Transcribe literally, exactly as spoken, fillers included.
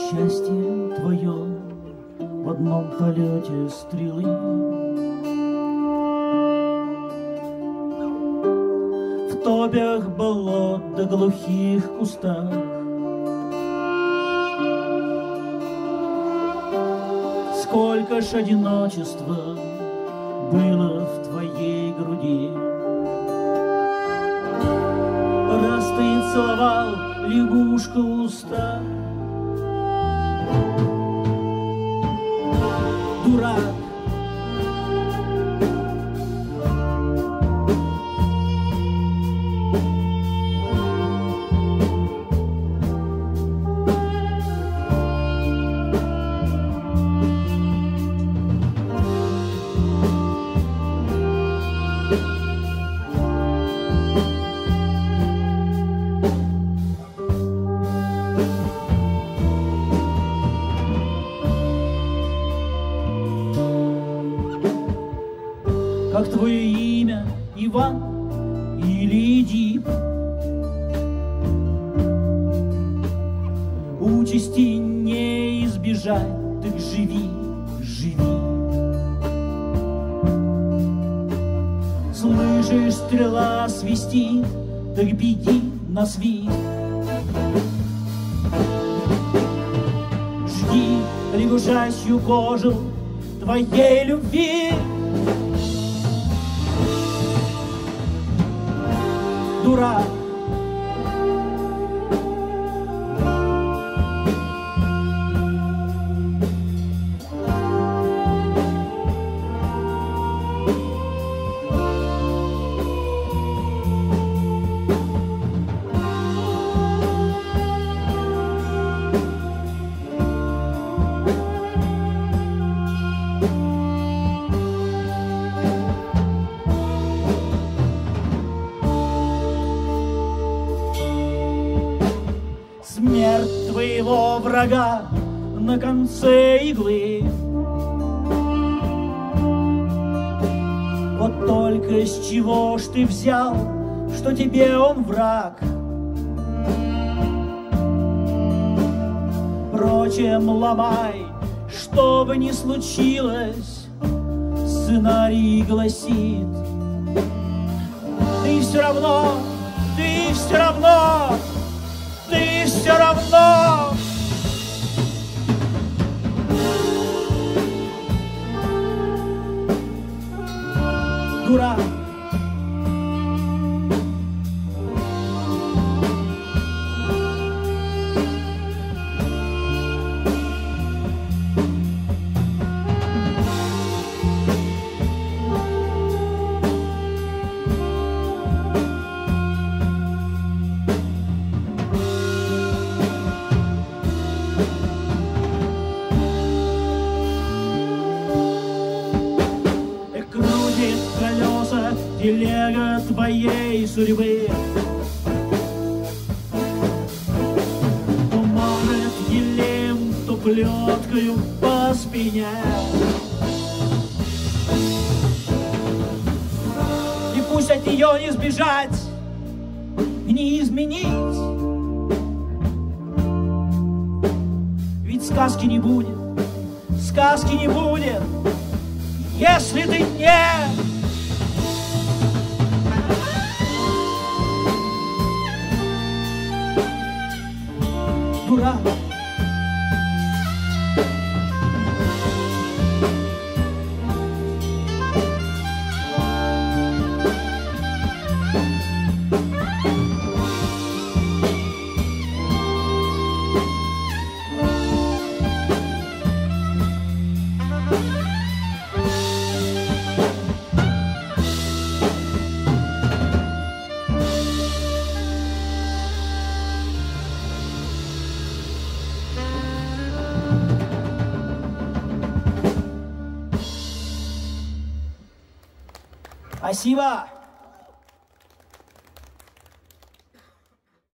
Счастье твое в одном полете стрелы, в топях болот да глухих кустах. Сколько ж одиночества было в твоей груди. Раз ты целовал лягушку уста, дурак. Как твое имя, Иван или Эдип? Участи не избежать, так живи, живи. Слышишь, стрела свистит, так беги на свист. Жги лягушачью кожу твоей любви. Дурак. Смерть твоего врага на конце иглы. Вот только с чего ж ты взял, что тебе он враг? Впрочем, ломай, что бы ни случилось, сценарий гласит: ты все равно, ты все равно, ты все равно. Дурак. Колеса телега твоей судьбы. То может елем, то плеткою по спине. И пусть от нее не сбежать, не изменить, ведь сказки не будет, сказки не будет, если ты не... Дурак. Спасибо.